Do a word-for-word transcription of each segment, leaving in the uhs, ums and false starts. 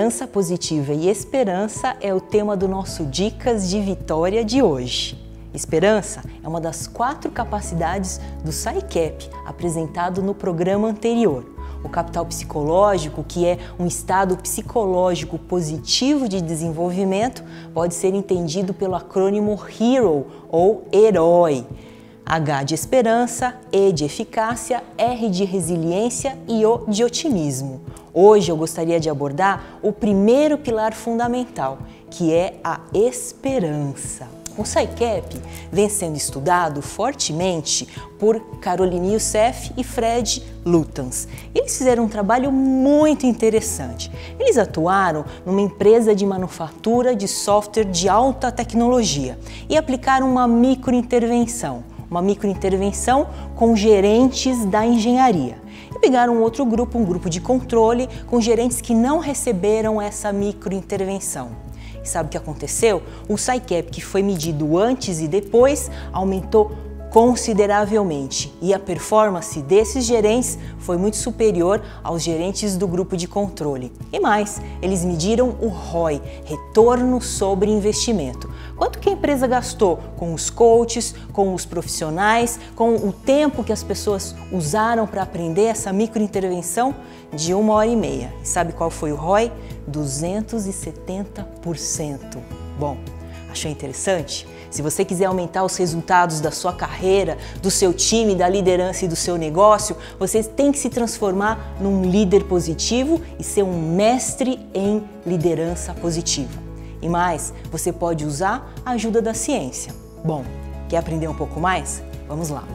Liderança positiva e esperança é o tema do nosso Dicas de Vitória de hoje. Esperança é uma das quatro capacidades do S I C E P, apresentado no programa anterior. O capital psicológico, que é um estado psicológico positivo de desenvolvimento, pode ser entendido pelo acrônimo HERO, ou herói. H de esperança, E de eficácia, R de resiliência e O de otimismo. Hoje eu gostaria de abordar o primeiro pilar fundamental, que é a esperança. O S I C E P vem sendo estudado fortemente por Caroline Youssef e Fred Lutens. Eles fizeram um trabalho muito interessante. Eles atuaram numa empresa de manufatura de software de alta tecnologia e aplicaram uma microintervenção, uma microintervenção com gerentes da engenharia. E pegaram um outro grupo, um grupo de controle, com gerentes que não receberam essa microintervenção. E sabe o que aconteceu? O S I C E P, que foi medido antes e depois, aumentou consideravelmente e a performance desses gerentes foi muito superior aos gerentes do grupo de controle. E mais, eles mediram o R O I, retorno sobre investimento. Quanto que a empresa gastou com os coaches, com os profissionais, com o tempo que as pessoas usaram para aprender essa microintervenção? De uma hora e meia. E sabe qual foi o R O I? duzentos e setenta por cento. Bom, achou interessante? Se você quiser aumentar os resultados da sua carreira, do seu time, da liderança e do seu negócio, você tem que se transformar num líder positivo e ser um mestre em liderança positiva. E mais, você pode usar a ajuda da ciência. Bom, quer aprender um pouco mais? Vamos lá!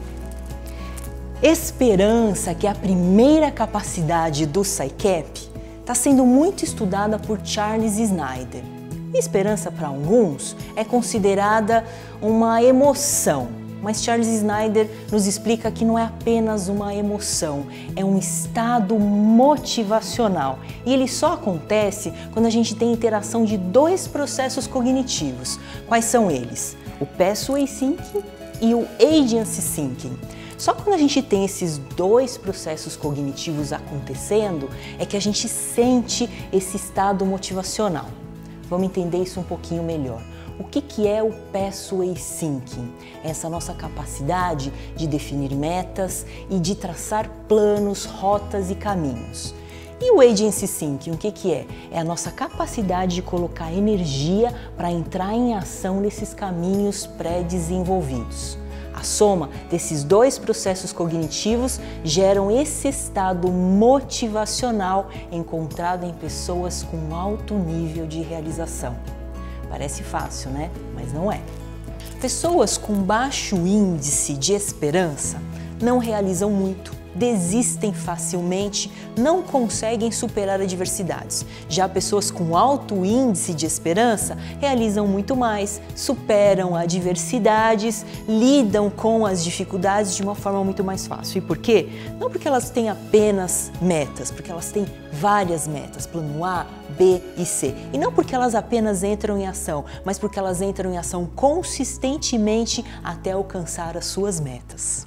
Esperança, que é a primeira capacidade do S I C E P, está sendo muito estudada por Charles Snyder. Esperança, para alguns, é considerada uma emoção, mas Charles Snyder nos explica que não é apenas uma emoção, é um estado motivacional. E ele só acontece quando a gente tem interação de dois processos cognitivos. Quais são eles? O Pathway Thinking e o Agency Thinking. Só quando a gente tem esses dois processos cognitivos acontecendo é que a gente sente esse estado motivacional. Vamos entender isso um pouquinho melhor. O que que é o Pathway Thinking? Essa nossa capacidade de definir metas e de traçar planos, rotas e caminhos. E o Agency Thinking, o que que é? É a nossa capacidade de colocar energia para entrar em ação nesses caminhos pré-desenvolvidos. A soma desses dois processos cognitivos geram esse estado motivacional encontrado em pessoas com alto nível de realização. Parece fácil, né? Mas não é. Pessoas com baixo índice de esperança não realizam muito, desistem facilmente, não conseguem superar adversidades. Já pessoas com alto índice de esperança realizam muito mais, superam adversidades, lidam com as dificuldades de uma forma muito mais fácil. E por quê? Não porque elas têm apenas metas, porque elas têm várias metas, plano A, B e C. E não porque elas apenas entram em ação, mas porque elas entram em ação consistentemente até alcançar as suas metas.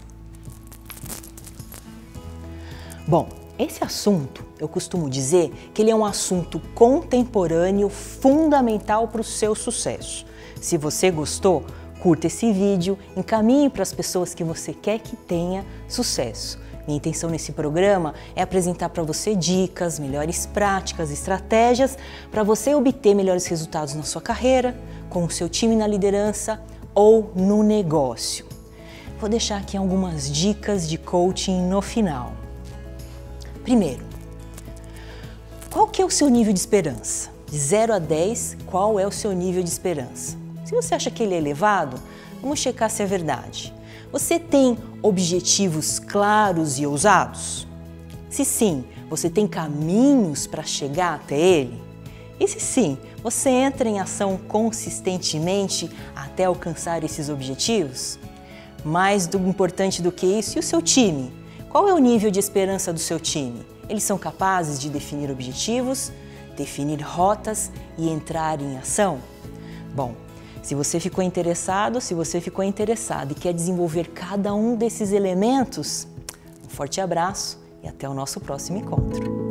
Bom, esse assunto, eu costumo dizer que ele é um assunto contemporâneo fundamental para o seu sucesso. Se você gostou, curta esse vídeo, encaminhe para as pessoas que você quer que tenha sucesso. Minha intenção nesse programa é apresentar para você dicas, melhores práticas, estratégias para você obter melhores resultados na sua carreira, com o seu time na liderança ou no negócio. Vou deixar aqui algumas dicas de coaching no final. Primeiro, qual que é o seu nível de esperança? De zero a dez, qual é o seu nível de esperança? Se você acha que ele é elevado, vamos checar se é verdade. Você tem objetivos claros e ousados? Se sim, você tem caminhos para chegar até ele? E se sim, você entra em ação consistentemente até alcançar esses objetivos? Mais do importante do que isso, e o seu time? Qual é o nível de esperança do seu time? Eles são capazes de definir objetivos, definir rotas e entrar em ação? Bom, se você ficou interessado, se você ficou interessado e quer desenvolver cada um desses elementos, um forte abraço e até o nosso próximo encontro.